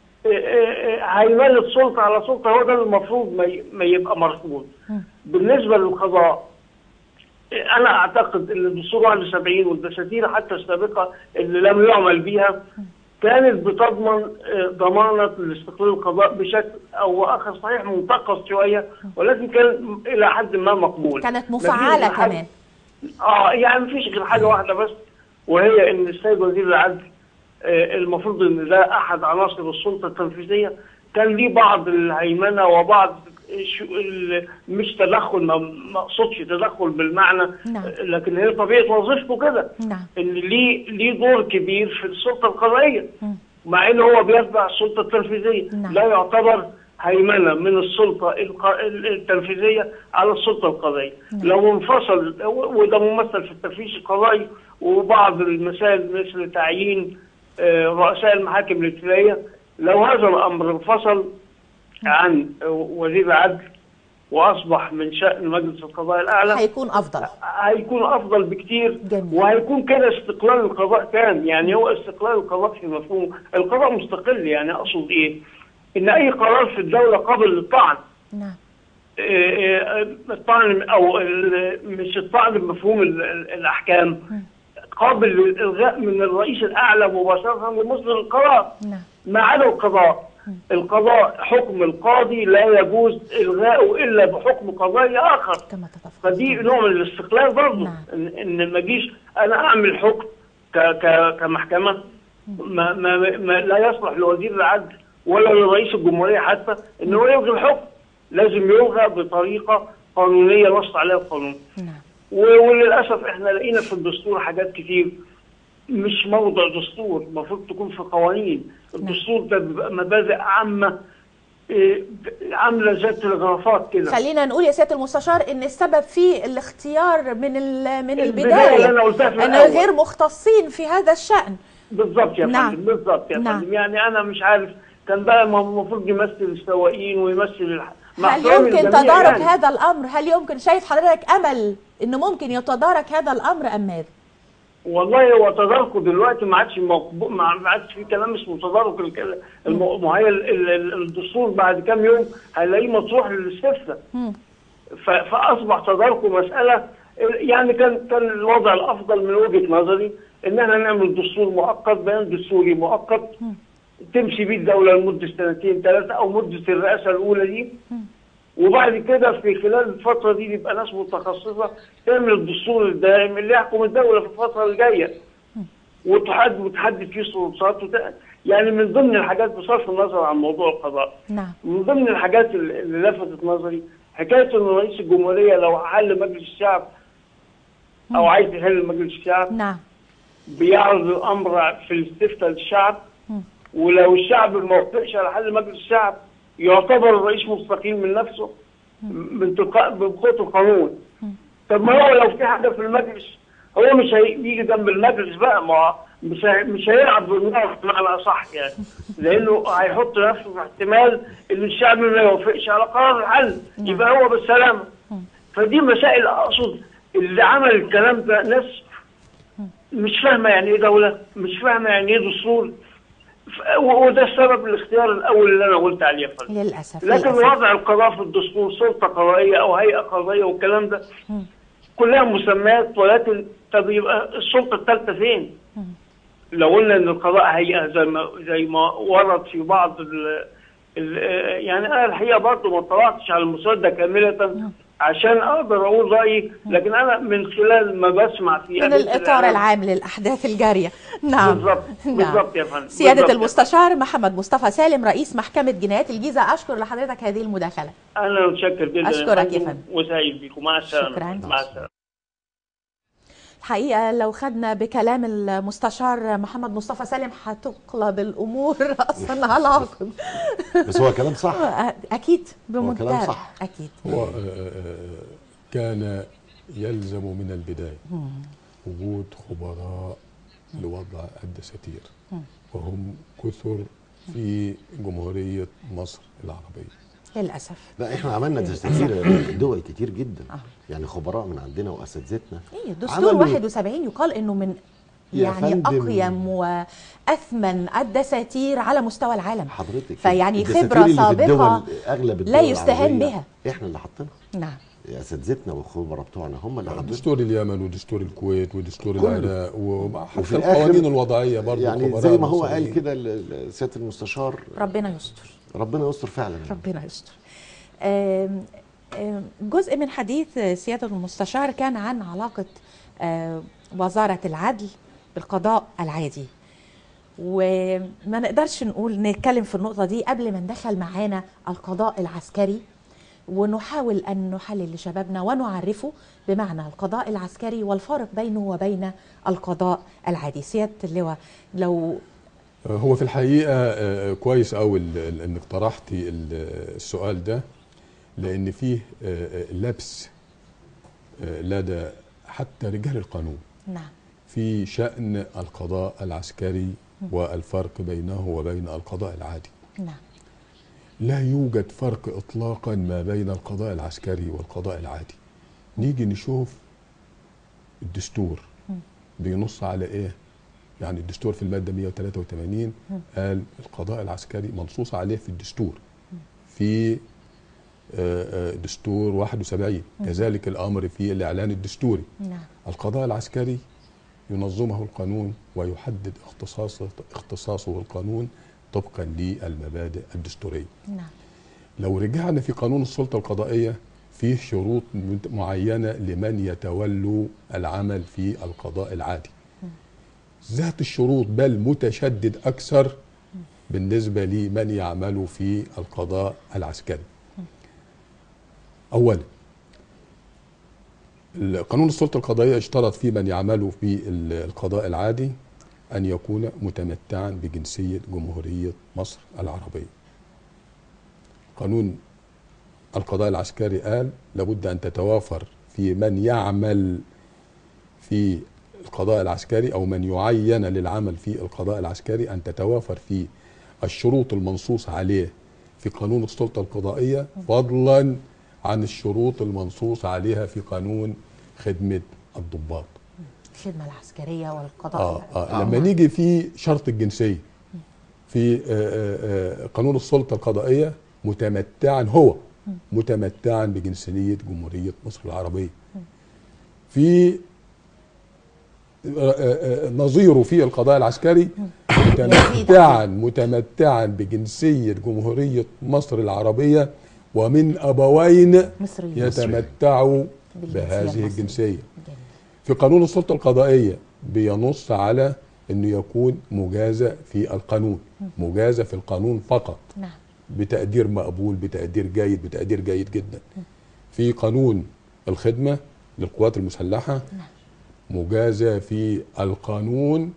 هيملك سلطة على سلطة، هو ده المفروض ما يبقى مرفوض. بالنسبة للقضاء، أنا أعتقد أن الدستور 71 والدساتير حتى السابقة اللي لم يعمل بها كانت بتضمن ضمانة لاستقلال القضاء بشكل أو آخر، صحيح منتقص شوية، ولكن كان إلى حد ما مقبول، كانت مفعلة كمان. يعني مفيش غير حاجة واحدة بس، وهي أن السيد وزير العدل المفروض أن ده أحد عناصر السلطة التنفيذية، كان ليه بعض الهيمنة وبعض مش تدخل، ما اقصدش تدخل بالمعنى. نعم. لكن هي طبيعه وظيفته كده. نعم. ان ليه دور كبير في السلطه القضائيه، مع ان هو بيتبع السلطه التنفيذيه. نعم. لا يعتبر هيمنه من السلطه التنفيذيه على السلطه القضائيه. نعم. لو انفصل، وده ممثل في التفتيش القضائي وبعض المسائل مثل تعيين رؤساء المحاكم الابتدائيه، لو هذا الامر انفصل عن وزير العدل واصبح من شأن مجلس القضاء الاعلى، هيكون افضل بكتير. جميل. وهيكون كده استقلال القضاء تام. يعني هو استقلال القضاء في مفهوم القضاء مستقل، يعني اقصد ايه؟ ان اي قرار في الدوله قابل للطعن. نعم. الطعن او مش الطعن بمفهوم الاحكام، قابل للإلغاء من الرئيس الأعلى مباشرة لمصدر القرار. ما عدا القضاء. القضاء حكم القاضي لا يجوز إلغاؤه إلا بحكم قضائي آخر. فدي نوع من الاستقلال برضه. إن ما أجيش أنا أعمل حكم كمحكمة ما لا يصلح لوزير العدل ولا لرئيس الجمهورية حتى إن هو يلغي الحكم. لازم يلغى بطريقة قانونية نص عليها القانون. وللأسف إحنا لقينا في الدستور حاجات كتير مش موضع دستور، المفروض تكون في قوانين. الدستور ده بيبقى مبادئ عامة عاملة زي التلغرافات كده. خلينا نقول يا سيادة المستشار إن السبب في الاختيار من البداية أن غير مختصين في هذا الشأن. بالضبط يا فندم، بالضبط يا فندم. يعني أنا مش عارف كان بقى المفروض يمثل السواقين ويمثل هل يمكن تدارك هذا الأمر؟ هل يمكن شايف حضرتك أمل إنه ممكن يتدارك هذا الأمر أم ماذا؟ والله هو تداركه دلوقتي ما عادش في كلام اسمه تدارك. ما هي الدستور بعد كام يوم هنلاقيه مطروح للاستفتاء. فأصبح تداركه مسألة يعني كان الوضع الأفضل من وجهة نظري إن احنا نعمل دستور مؤقت، بيان دستوري مؤقت تمشي بيه الدولة لمدة 2 3 أو مدة الرئاسة الأولى دي. وبعد كده في خلال الفترة دي يبقى ناس متخصصة تعمل الدستور الدائم اللي يحكم الدولة في الفترة الجاية. وتحدد فيه سلطات يعني من ضمن الحاجات بصرف النظر عن موضوع القضاء. من ضمن الحاجات اللي لفتت نظري حكاية إن رئيس الجمهورية لو حل مجلس الشعب أو عايز يحل مجلس الشعب بيعرض الأمر في الاستفتاء للشعب، ولو الشعب ما وافقش على حل مجلس الشعب يعتبر الرئيس مستقيل من نفسه بقوة القانون. طب ما هو لو في حاجة في المجلس هو مش هيجي جنب المجلس بقى، ما مش هيلعب بالنار بمعنى أصح يعني، لأنه هيحط نفسه في احتمال إن الشعب ما يوافقش على قرار الحل يبقى هو بالسلامة. فدي مسائل أقصد اللي عمل الكلام ده ناس مش فاهمة يعني إيه دولة، مش فاهمة يعني إيه دستور، وده السبب الاختيار الاول اللي انا قلت عليه يا فندم. للاسف. لكن وضع القضاء في الدستور سلطه قضائيه او هيئه قضائيه والكلام ده كلها مسميات، ولكن طب يبقى السلطه الثالثه فين؟ لو قلنا ان القضاء هيئه زي ما ورد في بعض يعني انا الحقيقه برضه ما اطلعتش على المسوده كامله عشان اقدر اقول رايي، لكن انا من خلال ما بسمع في من الاطار العام للاحداث الجاريه. بالضبط يا فندم. سياده المستشار محمد مصطفى سالم رئيس محكمه جنايات الجيزه، اشكر لحضرتك هذه المداخله. انا متشكر جدا. اشكرك يا فندم وسعيد بيكم. مع السلامه. شكرا. مع السلامه. الحقيقة لو خدنا بكلام المستشار محمد مصطفى سالم هتقلب الأمور أصلا على عقب. بس هو كلام صح. أكيد بمنتهى. هو كلام صح. أكيد. هو كان يلزم من البداية وجود خبراء لوضع الدساتير، وهم كثر في جمهورية مصر العربية. للأسف. لا احنا عملنا دساتير دول كتير جدا. يعني خبراء من عندنا واساتذتنا. ايه دستور 71 يقال انه من يعني اقيم واثمن الدساتير على مستوى العالم. حضرتك فيعني خبره سابقه اغلب لا يستهان بها. احنا اللي حاطينها. نعم. اساتذتنا والخبراء بتوعنا هم اللي حاطين دستور اليمن ودستور الكويت ودستور العراق وحتى القوانين الوضعيه برضه يعني زي ما هو قال كده سياده المستشار. ربنا يستر. ربنا يستر فعلا. ربنا يستر. جزء من حديث سيادة المستشار كان عن علاقة وزارة العدل بالقضاء العادي، وما نقدرش نتكلم في النقطة دي قبل ما ندخل معانا القضاء العسكري ونحاول أن نحلل لشبابنا ونعرفه بمعنى القضاء العسكري والفارق بينه وبين القضاء العادي. سيادة اللواء لو هو في الحقيقة كويس أوي إنك طرحتي السؤال ده، لأن فيه لبس لدى حتى رجال القانون. نعم. في شأن القضاء العسكري والفرق بينه وبين القضاء العادي. نعم. لا يوجد فرق إطلاقا ما بين القضاء العسكري والقضاء العادي. نيجي نشوف الدستور بينص على إيه؟ يعني الدستور في المادة 183 قال القضاء العسكري منصوص عليه في الدستور في دستور 71. كذلك الأمر في الإعلان الدستوري. نعم. القضاء العسكري ينظمه القانون ويحدد اختصاصه القانون طبقا للمبادئ الدستورية. نعم. لو رجعنا في قانون السلطة القضائية فيه شروط معينة لمن يتولوا العمل في القضاء العادي. ذات الشروط بل متشدد أكثر بالنسبة لمن يعمل في القضاء العسكري. أولا، قانون السلطة القضائية اشترط في من يعمل في القضاء العادي أن يكون متمتعا بجنسية جمهورية مصر العربية. قانون القضاء العسكري قال لابد أن تتوافر في من يعمل في القضاء العسكري أو من يعين للعمل في القضاء العسكري أن تتوافر في الشروط المنصوص عليه في قانون السلطة القضائية، فضلا عن الشروط المنصوص عليها في قانون خدمة الضباط، الخدمة العسكرية والقضاء. لما نيجي في شرط الجنسية في قانون السلطة القضائية متمتعا بجنسية جمهورية مصر العربية. في نظيره في القضاء العسكري متمتعا بجنسية جمهورية مصر العربية ومن أبوين يتمتعوا بهذه الجنسية. في قانون السلطة القضائية بينص على أنه يكون مجازة في القانون، مجازة في القانون فقط، بتقدير مقبول، بتقدير جيد، بتقدير جيد جدا. في قانون الخدمة للقوات المسلحة مجازة في القانون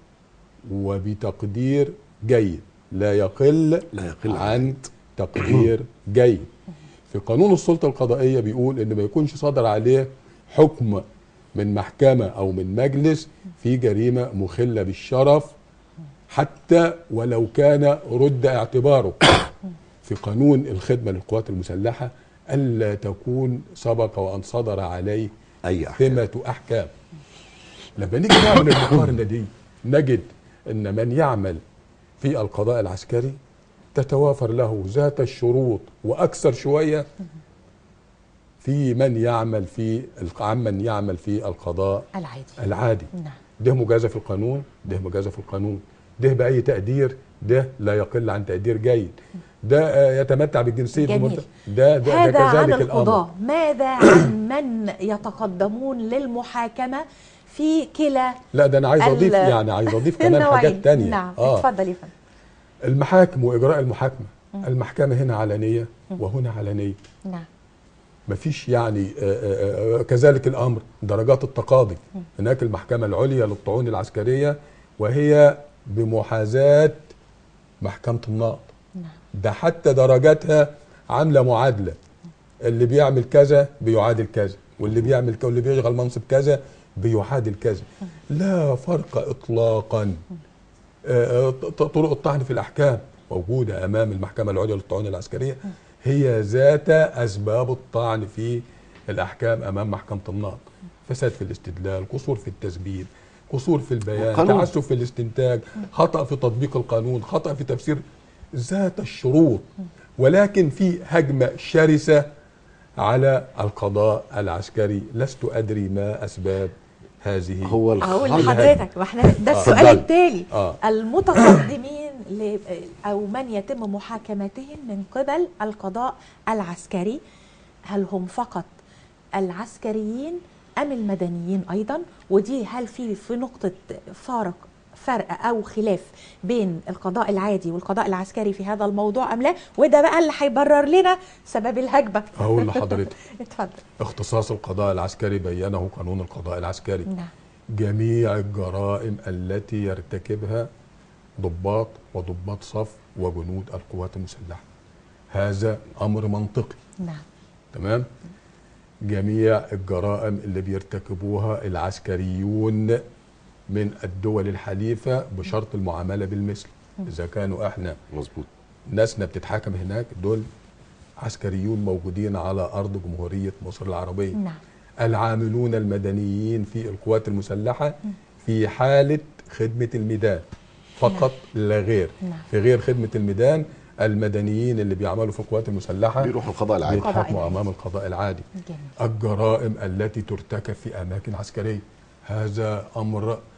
وبتقدير جيد لا يقل عن تقدير جيد. في قانون السلطة القضائية بيقول ان ما يكونش صادر عليه حكم من محكمة او من مجلس في جريمة مخلة بالشرف حتى ولو كان رد اعتباره. في قانون الخدمة للقوات المسلحة ألا تكون سبق وأن صدر عليه أي ثمة أحكام. لما نيجي نعمل المقارنة دي نجد أن من يعمل في القضاء العسكري تتوافر له ذات الشروط وأكثر شوية في من يعمل في القضاء العادي. ده مجازة في القانون، ده مجازة في القانون، ده بأي تقدير، ده لا يقل عن تقدير جيد، ده يتمتع بالجنسية. جميل. ده هذا عن كذلك القضاء. ماذا عن من يتقدمون للمحاكمة في كلا؟ لا ده أنا عايز أضيف كمان حاجات تانية. نعم اتفضل يا فندم. المحاكم وإجراء المحاكمة، المحكمة هنا علنية وهنا علنية. نعم. مفيش كذلك الأمر درجات التقاضي. هناك المحكمة العليا للطعون العسكرية وهي بمحاذاة محكمة النقض. ده حتى درجاتها عاملة معادلة، اللي بيعمل كذا بيعادل كذا، واللي بيعمل واللي بيشغل منصب كذا بيعادل كذا. لا فرق إطلاقا. طرق الطعن في الأحكام موجودة أمام المحكمة العليا للطعون العسكرية، هي ذات أسباب الطعن في الأحكام أمام محكمة النقض: فساد في الاستدلال، قصور في التثبيت، قصور في البيان، تعسف في الاستنتاج، خطأ في تطبيق القانون، خطأ في تفسير. ذات الشروط. ولكن في هجمة شرسة على القضاء العسكري، لست أدري ما أسباب هذه. هقول لحضرتك واحنا ده السؤال التالي. المتقدمين أو من يتم محاكمتهم من قبل القضاء العسكري، هل هم فقط العسكريين أم المدنيين أيضا؟ ودي هل في نقطة فرق أو خلاف بين القضاء العادي والقضاء العسكري في هذا الموضوع أم لا؟ وده بقى اللي هيبرر لنا سبب الهجمة. هقول لحضرتك. اتفضل. اختصاص القضاء العسكري بينه قانون القضاء العسكري. نعم. جميع الجرائم التي يرتكبها ضباط وضباط صف وجنود القوات المسلحة، هذا أمر منطقي. نعم. تمام. جميع الجرائم اللي بيرتكبوها العسكريون من الدول الحليفة بشرط المعاملة بالمثل. إذا كانوا احنا مظبوط ناسنا بتتحاكم هناك، دول عسكريون موجودين على أرض جمهورية مصر العربية. نعم. العاملون المدنيين في القوات المسلحة في حالة خدمة الميدان فقط. نعم. لا غير. نعم. في غير خدمة الميدان المدنيين اللي بيعملوا في القوات المسلحة بيروحوا القضاء العادي، بيتحاكموا أمام القضاء العادي. جميل. الجرائم التي ترتكب في أماكن عسكرية، هذا أمر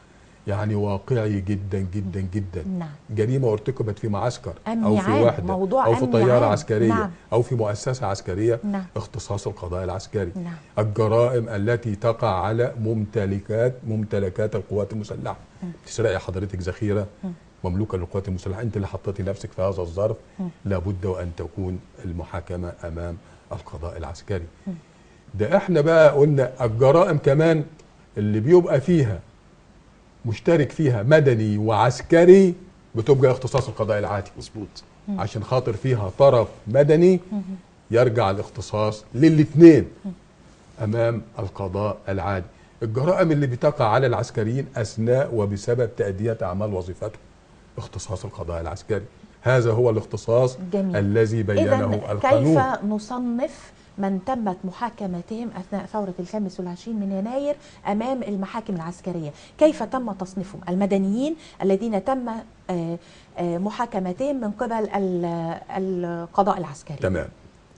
يعني واقعي جدا جدا جدا. نعم. جريمه ارتكبت في معسكر أمني او في عام. وحده موضوع او في طياره عام. عسكريه نعم. او في مؤسسه عسكريه، نعم. اختصاص القضاء العسكري. نعم. الجرائم التي تقع على ممتلكات القوات المسلحه. تسرقي حضرتك ذخيره مملوكه للقوات المسلحه، انت اللي حطيتي نفسك في هذا الظرف، لابد وان تكون المحاكمه امام القضاء العسكري. ده احنا بقى قلنا الجرائم كمان اللي بيبقى فيها مشترك فيها مدني وعسكري بتبقى اختصاص القضاء العادي. مظبوط. عشان خاطر فيها طرف مدني يرجع الاختصاص للاثنين امام القضاء العادي. الجرائم اللي بتقع على العسكريين اثناء وبسبب تأدية اعمال وظيفتهم اختصاص القضاء العسكري. هذا هو الاختصاص جميل. الذي بينه القانون. كيف نصنف من تمت محاكمتهم أثناء ثورة 25 من يناير أمام المحاكم العسكرية؟ كيف تم تصنيفهم؟ المدنيين الذين تم محاكمتهم من قبل القضاء العسكري. تمام.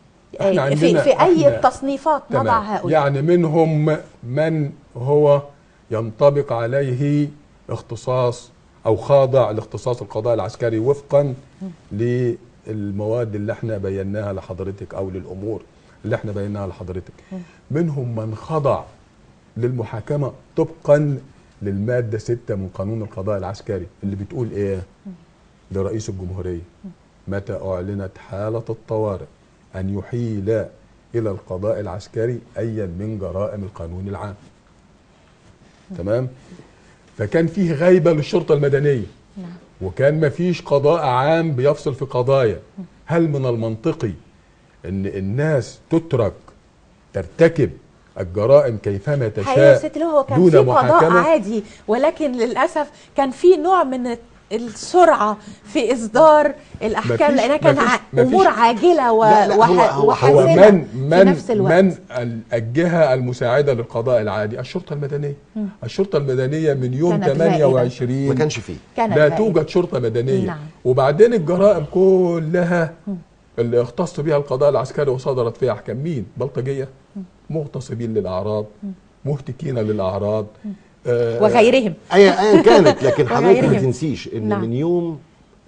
في أي تصنيفات نضع هؤلاء؟ يعني منهم من هو ينطبق عليه اختصاص أو خاضع لاختصاص القضاء العسكري وفقا للمواد اللي احنا بيناها لحضرتك أو للأمور اللي احنا بيناها لحضرتك. منهم من خضع للمحاكمة طبقا للمادة 6 من قانون القضاء العسكري اللي بتقول ايه؟ لرئيس الجمهورية متى أعلنت حالة الطوارئ أن يحيل إلى القضاء العسكري أيا من جرائم القانون العام. تمام؟ فكان فيه غيبة للشرطة المدنية. وكان ما فيش قضاء عام بيفصل في قضايا. هل من المنطقي ان الناس تترك ترتكب الجرائم كيفما تشاء هو كان دون في محاكمة؟ قضاء عادي، ولكن للأسف كان في نوع من السرعة في إصدار الأحكام لأنها كان أمور عاجلة وحاسمة في نفس الوقت. من الجهة المساعدة للقضاء العادي الشرطة المدنية. الشرطة المدنية من يوم 28 ما كانش فيه، لا توجد شرطة مدنية. نعم. وبعدين الجرائم كلها اللي اختص بها القضاء العسكري وصدرت فيها أحكام مين؟ بلطجية، مغتصبين للأعراض، مهتكين للأعراض، وغيرهم ايا كانت. لكن حضرتك ما تنسيش ان نعم. من يوم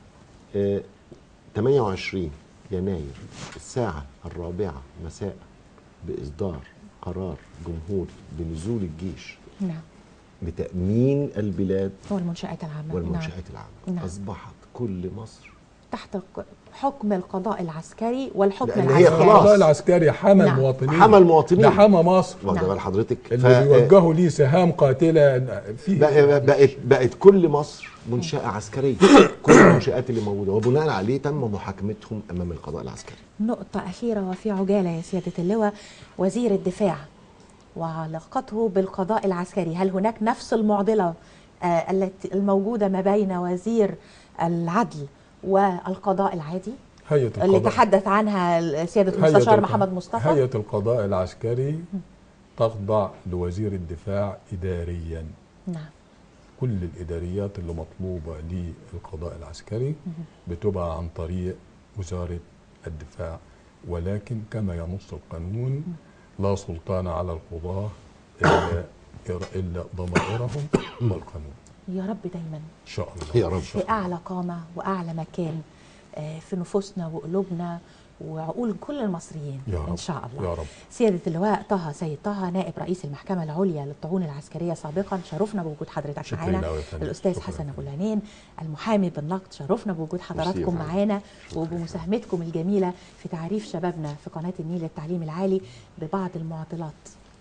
28 يناير الساعة 4 مساء بإصدار قرار جمهوري بنزول الجيش نعم. بتأمين البلاد والمنشآت العامة نعم. أصبحت كل مصر تحت حكم القضاء العسكري والحكم العسكري. القضاء العسكري حمى نعم. المواطنين، حمى المواطنين، ده حمى مصر. واخد بال حضرتك اللي بيوجهوا ليه سهام قاتله فيه بقت كل مصر منشأة عسكرية. كل المنشآت اللي موجودة وبناء عليه تم محاكمتهم أمام القضاء العسكري. نقطة أخيرة وفي عجالة يا سيادة اللواء، وزير الدفاع وعلاقته بالقضاء العسكري، هل هناك نفس المعضلة التي الموجودة ما بين وزير العدل والقضاء العادي اللي تحدث عنها سيادة المستشار محمد مصطفى؟ هيئة القضاء العسكري تخضع لوزير الدفاع إداريا. نعم. كل الإداريات اللي مطلوبة للقضاء العسكري بتبقى عن طريق وزارة الدفاع، ولكن كما ينص القانون لا سلطان على القضاة إلا ضمائرهم والقانون. يا رب دايما إن شاء الله يا رب في أعلى قامة وأعلى مكان في نفوسنا وقلوبنا وعقول كل المصريين إن شاء الله. يا رب. سيادة اللواء طه سيد طه نائب رئيس المحكمة العليا للطعون العسكرية سابقا، شرفنا بوجود حضرتك معانا. الأستاذ حسن أبو العنين المحامي بالنقد، شرفنا بوجود حضراتكم معانا وبمساهمتكم الجميلة في تعريف شبابنا في قناة النيل للتعليم العالي ببعض المعضلات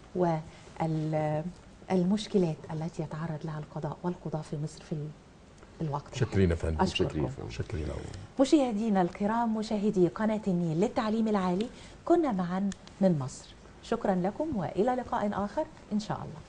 والمشكلات التي يتعرض لها القضاء والقضاة في مصر في الوقت. شكرين يا فندم. أشكركم. شكرين. مشاهدينا الكرام، مشاهدي قناة النيل للتعليم العالي، كنا معا من مصر. شكرا لكم وإلى لقاء آخر إن شاء الله.